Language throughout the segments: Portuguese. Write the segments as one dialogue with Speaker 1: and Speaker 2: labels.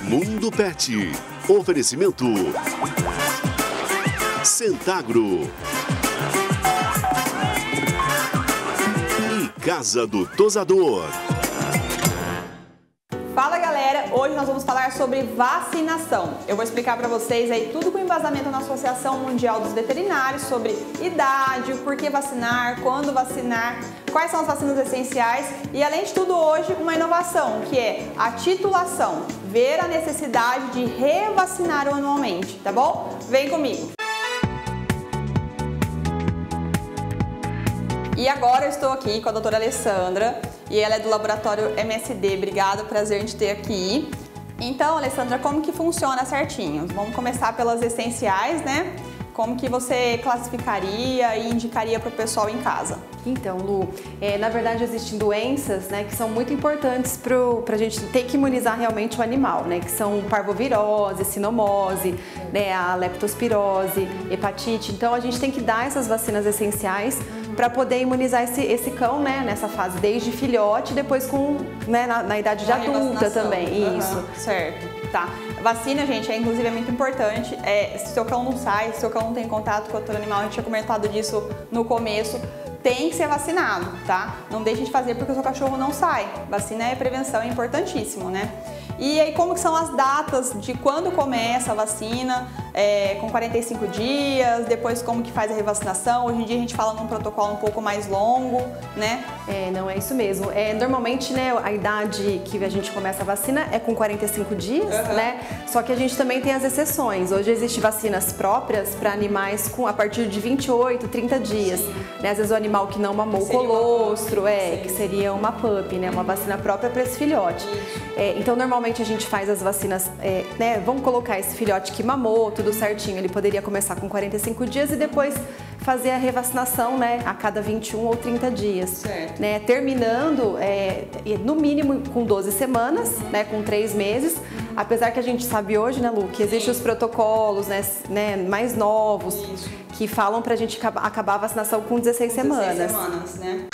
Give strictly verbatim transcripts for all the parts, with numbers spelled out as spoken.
Speaker 1: Mundo Pet. Oferecimento Centagro e Casa do Tosador.
Speaker 2: Fala galera, hoje nós vamos falar sobre vacinação. Eu vou explicar para vocês aí tudo com embasamento na Associação Mundial dos Veterinários sobre idade, o porquê vacinar, quando vacinar, quais são as vacinas essenciais e além de tudo hoje uma inovação que é a titulação, ver a necessidade de revacinar anualmente, tá bom? Vem comigo! E agora eu estou aqui com a doutora Alessandra e ela é do laboratório M S D. Obrigada, prazer em te ter aqui. Então, Alessandra, como que funciona certinho? Vamos começar pelas essenciais, né? Como que você classificaria e indicaria para o pessoal em casa?
Speaker 3: Então, Lu, é, na verdade existem doenças, né, que são muito importantes para a gente ter que imunizar realmente o animal, né, que são parvovirose, sinomose, né, a leptospirose, hepatite. Então a gente tem que dar essas vacinas essenciais para poder imunizar esse, esse cão, né, nessa fase, desde filhote e depois com, né, na, na idade de adulta também.
Speaker 2: Uhum,
Speaker 3: isso.
Speaker 2: Certo, tá. Vacina, gente, é inclusive é muito importante. É, se o seu cão não sai, se o seu cão não tem contato com outro animal, a gente tinha comentado disso no começo, tem que ser vacinado, tá? Não deixe de fazer porque o seu cachorro não sai. Vacina é prevenção, é importantíssimo, né? E aí como que são as datas de quando começa a vacina, é, com quarenta e cinco dias, depois como que faz a revacinação? Hoje em dia a gente fala num protocolo um pouco mais longo, né?
Speaker 3: É, não é isso mesmo. É, normalmente, né, a idade que a gente começa a vacina é com quarenta e cinco dias, uhum. né? Só que a gente também tem as exceções. Hoje existem vacinas próprias para animais com a partir de vinte e oito, trinta dias. Né? Às vezes o animal que não mamou o colostro, é, que seria uma pup, né? Uma vacina própria para esse filhote. É, então, normalmente a gente faz as vacinas, é, né? Vamos colocar esse filhote que mamou, tudo certinho. Ele poderia começar com quarenta e cinco dias e depois fazer a revacinação, né? A cada vinte e um ou trinta dias.
Speaker 2: Certo.
Speaker 3: Né? Terminando, é, no mínimo com doze semanas, uhum. né? Com três meses. Uhum. Apesar que a gente sabe hoje, né, Lu, que existem os protocolos, né, né, mais novos, Isso. que falam pra gente acabar a vacinação com dezesseis semanas.
Speaker 2: dezesseis semanas, né?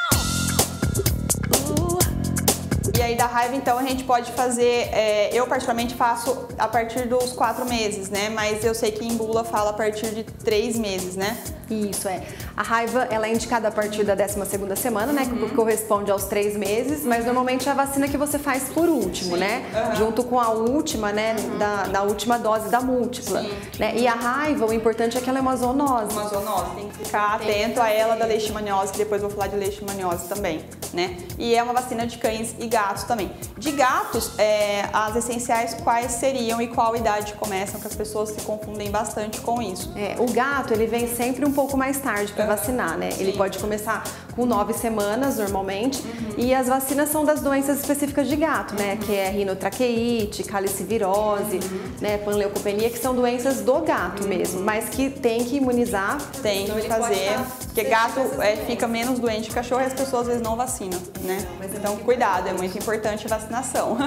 Speaker 2: E aí da raiva, então, a gente pode fazer, é, eu particularmente faço a partir dos quatro meses, né? Mas eu sei que em bula fala a partir de três meses, né?
Speaker 3: Isso, é. A raiva, ela é indicada a partir da décima segunda semana, né? Uhum. Que corresponde aos três meses, mas normalmente é a vacina que você faz por último, Sim. né? Uhum. Junto com a última, né? Uhum. Da, da última dose da múltipla. Né? E a raiva, o importante é que ela é uma zoonose.
Speaker 2: Uma zoonose, tem que ficar tem atento que a ela da leishmaniose, que depois eu vou falar de leishmaniose também, né? E é uma vacina de cães e gatos também. De gatos, é, as essenciais quais seriam e qual idade começam, que as pessoas se confundem bastante com isso.
Speaker 3: É, o gato, ele vem sempre um pouco mais tarde para vacinar, né? Sim. Ele pode começar com nove semanas normalmente uhum. e as vacinas são das doenças específicas de gato, né? Uhum. Que é rinotraqueite, calicivirose, uhum. né? Panleucopenia, que são doenças do gato uhum. mesmo, mas que tem que imunizar.
Speaker 2: Tem então, que fazer, porque gato é, fica menos doente que cachorro e as pessoas às vezes não vacinam, né? Então cuidado, é muito importante a vacinação.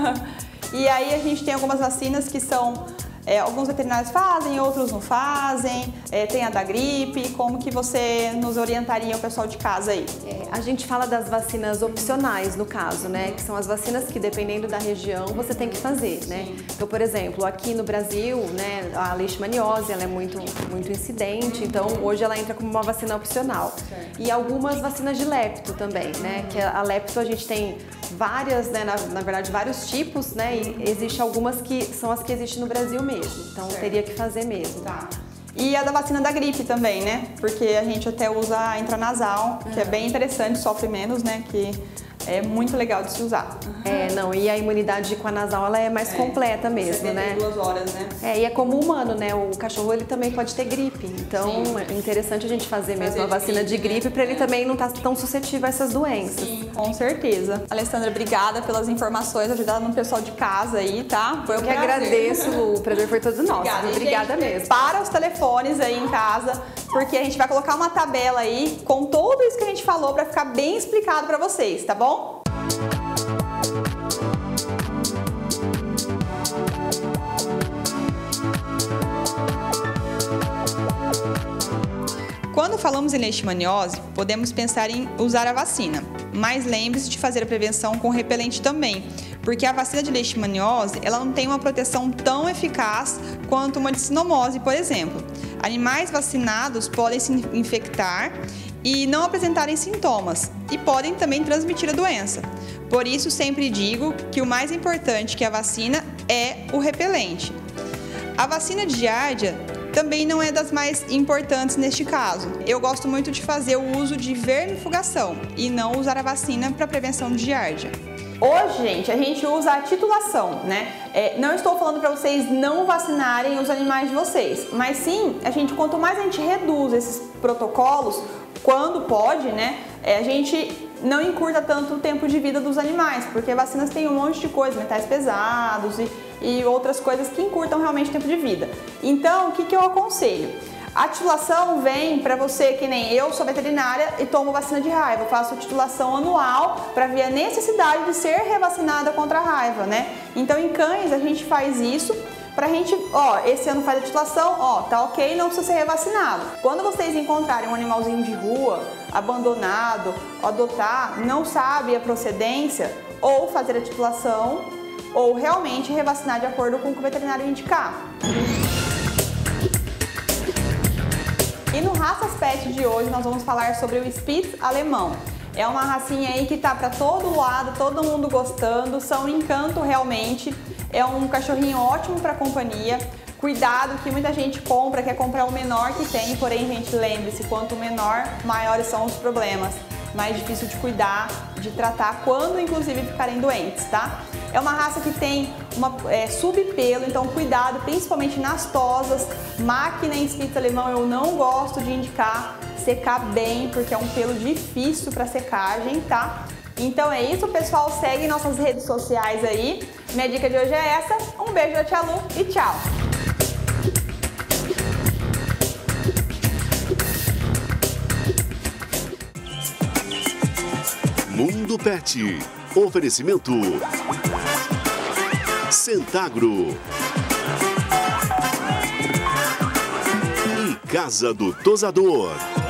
Speaker 2: E aí a gente tem algumas vacinas que são É, alguns veterinários fazem, outros não fazem, é, tem a da gripe. Como que você nos orientaria o pessoal de casa aí?
Speaker 3: É, a gente fala das vacinas opcionais no caso, né? Que são as vacinas que dependendo da região você tem que fazer, né? Então, por exemplo, aqui no Brasil, né, a leishmaniose ela é muito, muito incidente, então hoje ela entra como uma vacina opcional. E algumas vacinas de lepto também, né? Que a lepto a gente tem várias, né, na, na verdade vários tipos, né? E existe algumas que são as que existem no Brasil mesmo. Então certo. Teria que fazer mesmo.
Speaker 2: Tá. E a da vacina da gripe também, né? Porque a gente até usa a intranasal, que uhum. é bem interessante, sofre menos, né? Que é muito legal de se usar.
Speaker 3: É, não, e a imunidade com a nasal ela é mais é, completa mesmo, né?
Speaker 2: duas horas, né?
Speaker 3: É, e é como o humano, né? O cachorro ele também pode ter gripe. Então Sim. é interessante a gente fazer, fazer mesmo a vacina de gripe, gripe para ele é. também não estar tá tão suscetível a essas doenças.
Speaker 2: Sim, com certeza. Alessandra, obrigada pelas informações, ajudando no pessoal de casa aí, tá?
Speaker 3: Foi um Eu que prazer. agradeço, Lu. O prazer foi todo nosso. Obrigada, Obrigada gente, mesmo.
Speaker 2: Para os telefones aí em casa, porque a gente vai colocar uma tabela aí com tudo isso que a gente falou para ficar bem explicado para vocês, tá bom? Quando falamos em leishmaniose, podemos pensar em usar a vacina, mas lembre-se de fazer a prevenção com repelente também, porque a vacina de leishmaniose ela não tem uma proteção tão eficaz quanto uma de sinomose, por exemplo. Animais vacinados podem se infectar e não apresentarem sintomas e podem também transmitir a doença. Por isso, sempre digo que o mais importante que a vacina é o repelente. A vacina de giardia também não é das mais importantes neste caso. Eu gosto muito de fazer o uso de vermifugação e não usar a vacina para prevenção de giardia. Hoje, gente, a gente usa a titulação, né? É, não estou falando para vocês não vacinarem os animais de vocês, mas sim, a gente, quanto mais a gente reduz esses protocolos, quando pode, né, é, a gente não encurta tanto o tempo de vida dos animais, porque vacinas têm um monte de coisa, metais pesados e, e outras coisas que encurtam realmente o tempo de vida. Então, o que, que eu aconselho? A titulação vem para você, que nem eu sou veterinária e tomo vacina de raiva. Eu faço titulação anual para ver a necessidade de ser revacinada contra a raiva, né? Então, em cães, a gente faz isso pra gente, ó, esse ano faz a titulação, ó, tá ok, não precisa ser revacinado. Quando vocês encontrarem um animalzinho de rua, abandonado, adotar, não sabe a procedência, ou fazer a titulação, ou realmente revacinar de acordo com o que o veterinário indicar. E no Raças Pet de hoje nós vamos falar sobre o Spitz alemão. É uma racinha aí que tá para todo lado, todo mundo gostando, são um encanto realmente. É um cachorrinho ótimo para companhia. Cuidado que muita gente compra, quer comprar o menor que tem, porém, gente, lembre-se, quanto menor, maiores são os problemas. Mais difícil de cuidar, de tratar, quando inclusive ficarem doentes, tá? É uma raça que tem uma é, subpelo, então cuidado, principalmente nas tosas. Máquina em Spitz alemão eu não gosto de indicar, secar bem, porque é um pelo difícil para secagem, tá? Então é isso, pessoal, segue nossas redes sociais aí. Minha dica de hoje é essa, um beijo da Tia Lu e tchau!
Speaker 1: Mundo Pet. Oferecimento Centagro e Casa do Tosador.